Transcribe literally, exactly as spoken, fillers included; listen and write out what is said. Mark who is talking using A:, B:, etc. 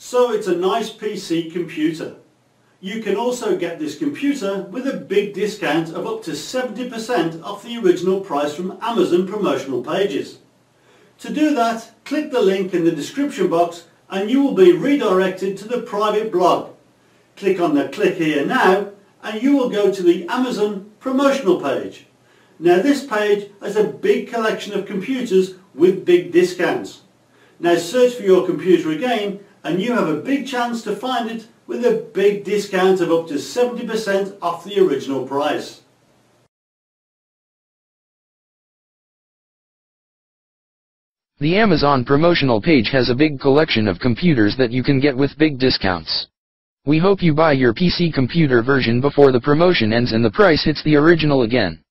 A: So it's a nice P C computer. You can also get this computer with a big discount of up to seventy percent off the original price from Amazon promotional pages. To do that, click the link in the description box and you will be redirected to the private blog. Click on the click here now and you will go to the Amazon promotional page. Now this page has a big collection of computers with big discounts. Now search for your computer again and you have a big chance to find it with a big discount of up to seventy percent off the original price.
B: The Amazon promotional page has a big collection of computers that you can get with big discounts. We hope you buy your P C computer version before the promotion ends and the price hits the original again.